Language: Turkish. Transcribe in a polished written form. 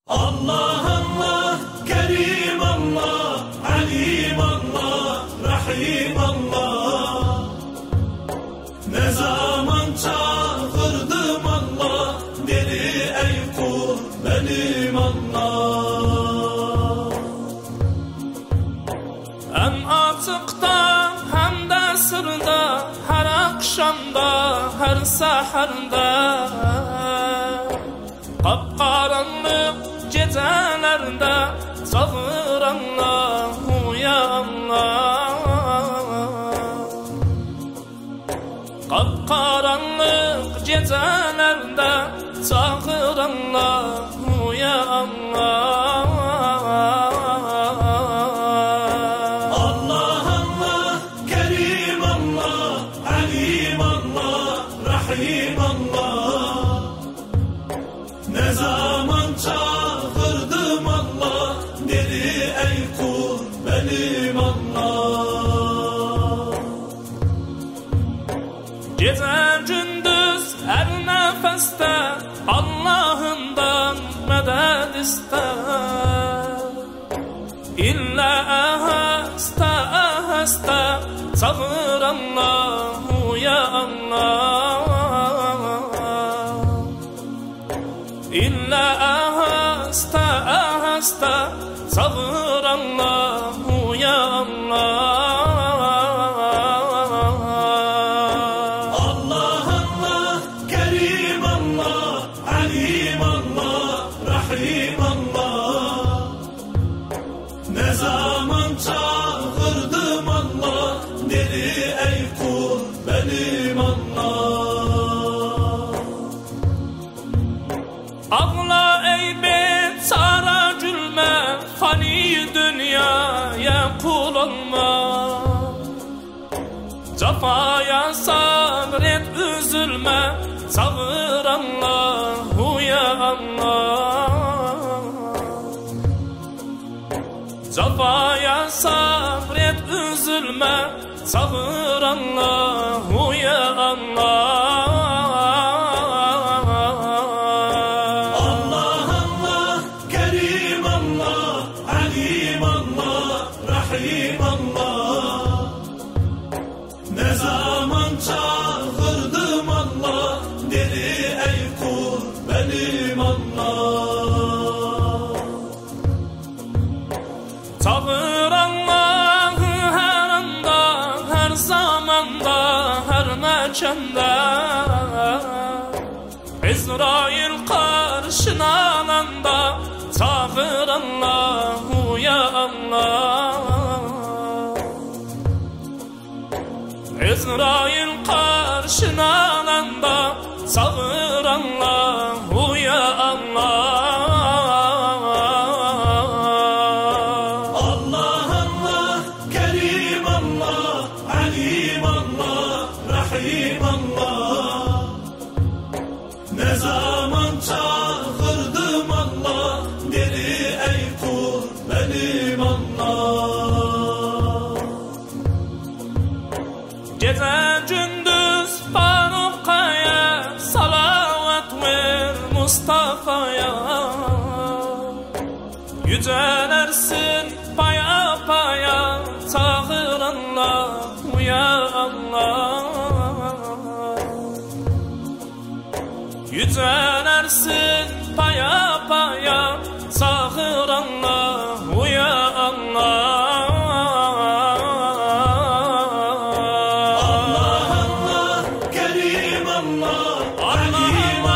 Allah Allah, Kerim Allah, Alim Allah, Rahim Allah. Ne zaman çağırdım Allah, dedi ey kul benim Allah. Hem açıkta hem de sırda, her akşamda, her seherda. Kapkaranlık gecelerde çağır Allahu ya Allah. Kapkaranlık gecelerde çağır Allahu ya Allah. Allah Allah, Kerim Allah, Alim Allah, Rahim Allah. Ne zaman çağırdım Allah, dedi ey kul benim Allah. Gece gündüz her nefeste Allah'ından medet iste. İlla aheste aheste çağır Allahu ya Allah. İlla aheste aheste çağır Allahu ya Allah. Allah Allah, Kerim Allah, Alim Allah, Rahim Allah. Ne zaman çağırdım Allah, dedi ey kul benim Allah. Ağla ey beçara gülme, fani dünyaya kul olma. Cafaya sabret üzülme, çağır Allahu ya Allah. Cafaya sabret üzülme, çağır Allahu ya Allah. Allah Allah, Kerim Allah, Alim Allah, Rahim Allah. Ne zaman çağırdım Allah, dedi ey kul benim Allah. Çağır Allah'ı her anda, her zamanda, her mekanda. İsrail karşına alanda, çağır Allahu ya Allah. İsrail karşına alanda, çağır Allahu ya Allah. Allah Allah, Kerim Allah, Alim Allah, Rahim Allah. Ne zaman çağırdım Allah, dedi ey kul benim Allah. Gece gündüz Faruk'a salavat ver Mustafa'ya. Yücelersin paya paya, çağır Allahu ya Allah. Yücelersin paya paya, çağır Allahu ya Allah. Allah Allah, Kerim Allah, Alim